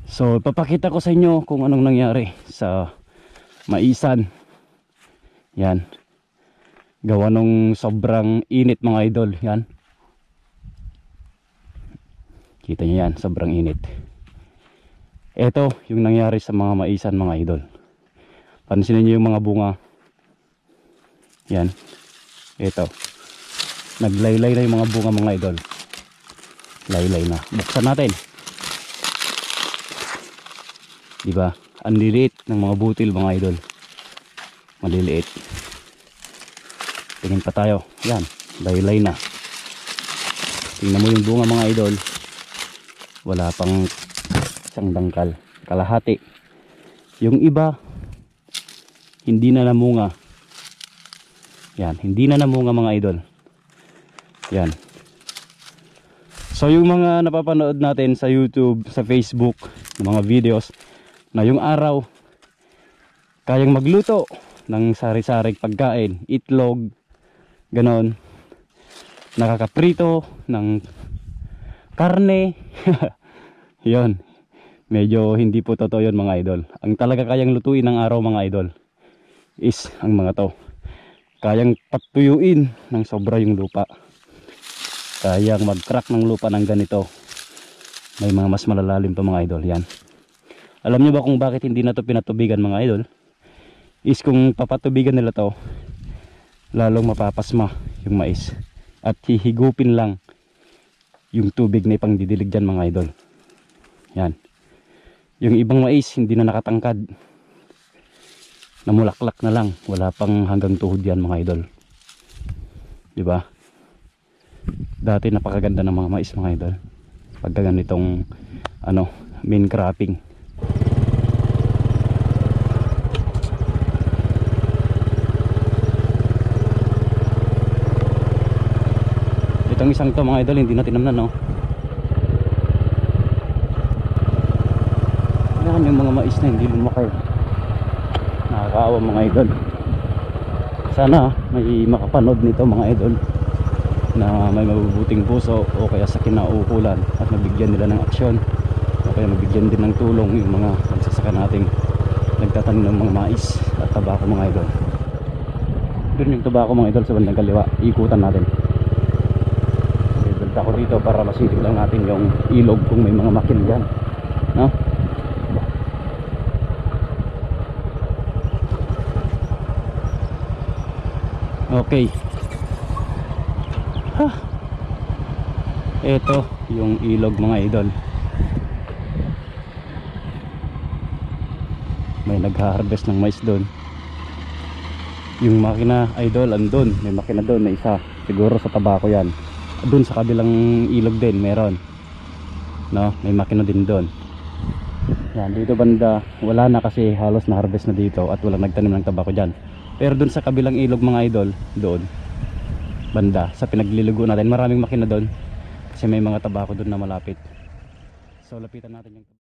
So ipapakita ko sa inyo kung anong nangyari sa maisan. Yan. Gawa nung sobrang init mga idol. Yan. Kita nyo yan, sobrang init. Ito yung nangyari sa mga maisan mga idol. Pansinin nyo yung mga bunga. Yan. Ito. Naglaylay na yung mga bunga mga idol. Laylay na. Buksan natin. Diba? Ang liliit ng mga butil mga idol. Maliliit. Tingin pa tayo. Yan. Laylay na. Tingnan mo yung bunga mga idol. Wala pang isang dangkal. Kalahati. Yung iba, hindi na namunga. Yan. Hindi na namunga mga idol. Yan. So yung mga napapanood natin sa YouTube, sa Facebook, ng mga videos, na yung araw, kayang magluto ng sari-saring pagkain, itlog, ganon, nakakaprito ng karne. Yon, medyo hindi po totoo yun mga idol. Ang talaga kayang lutuin ng araw mga idol is ang mga to. Kayang patuyuin ng sobra yung lupa. Kayang mag-crack ng lupa ng ganito. May mga mas malalalim pa mga idol. Yan. Alam nyo ba kung bakit hindi na to pinatubigan mga idol? Is kung papatubigan nila to, lalong mapapasma yung mais. At hihigupin lang yung tubig na ipangdidilig dyan mga idol. Yan. Yung ibang mais hindi na nakatangkad. Namulaklak na lang. Wala pang hanggang tuhod yan mga idol. Diba? Dati napakaganda ng mga mais mga idol. Pagka ganitong main cropping. Itong isang to mga idol hindi na tinamnan, no? Yan yung mga mais na hindi lumaki. Nakakaawa mga idol. Sana may makapanood nito mga idol na may mabubuting puso o kaya sa kinauukulan at mabigyan nila ng aksyon o kaya mabigyan din ng tulong yung mga magsasaka nating nagtatanim ng mga mais at tabako mga idol. Doon yung tabako mga idol sa bandang kaliwa, ikutan natin. Ibig ako dito para masilip lang natin yung ilog kung may mga makin dyan, no? Okay. Ito yung ilog mga idol. May nagha-harvest ng mais doon. Yung makina idol andun, may makina doon na isa. Siguro sa tabako yan. Doon sa kabilang ilog din meron. No, may makina din doon. Yan, dito banda wala na kasi halos na harvest na dito at walang nagtanim ng tabako diyan. Pero doon sa kabilang ilog mga idol, doon banda sa pinagliligo natin, maraming makina doon kasi may mga tabako doon na malapit. So lapitan natin yung